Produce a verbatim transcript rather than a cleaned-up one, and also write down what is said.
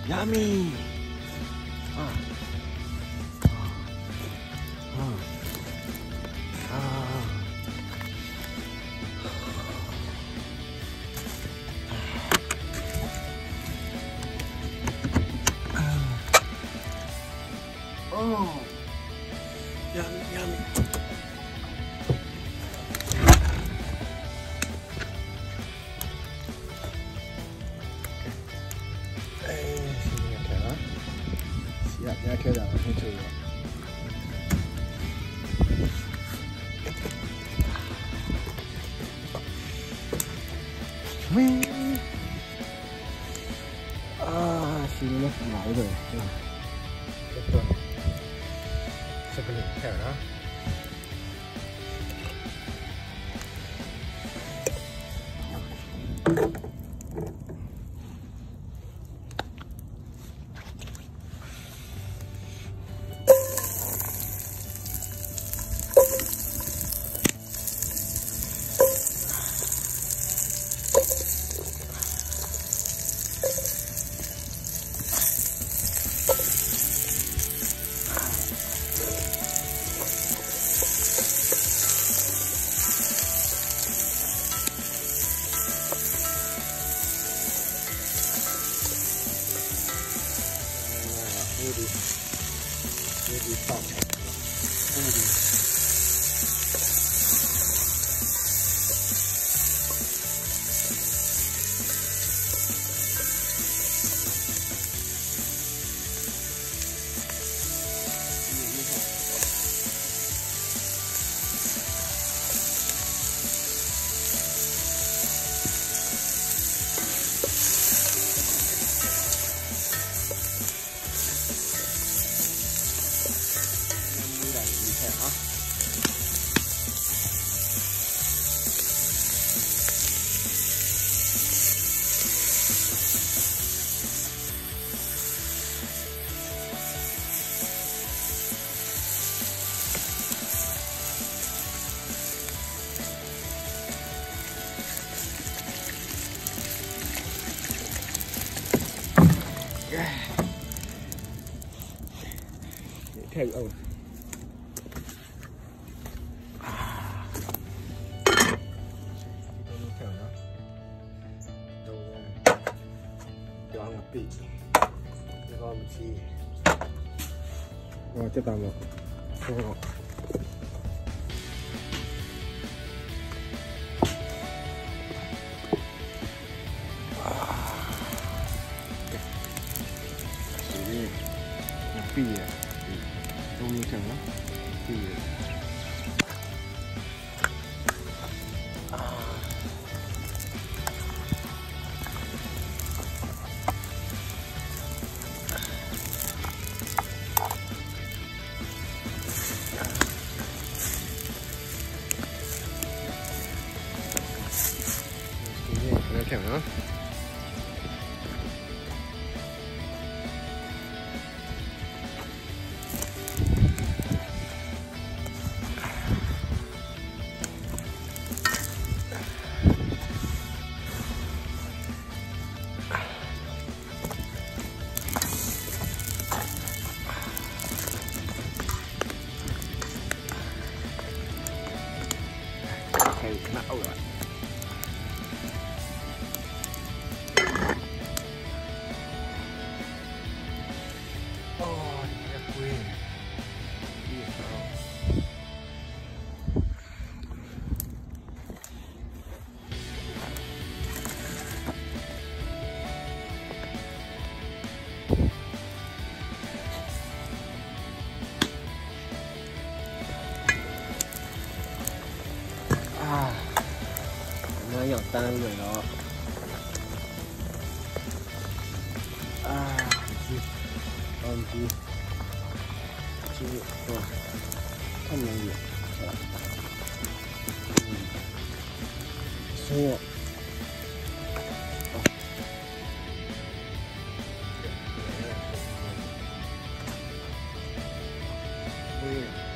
Yummy. Ah. Ah. Ah. Oh, yummy, yummy. Eh, sini ya Kara. Siap ya Kara, aku coba. Wih. Ah, sini lại rồi. Betul. Sebelum Kara. Ini ini di top. Ini di. Theo ông. Cho ăn một tí. Rồi một chi. Rồi tiếp tục một. Rồi. Ini nyepi ya. Tunggu jangan nyepi. Ini kena. Kena awak. Oh, dia kuih. Iya. À, nó nhỏ tan rồi đó. À, chi, con chi, chi, wow, không nhận gì. Số. Weird.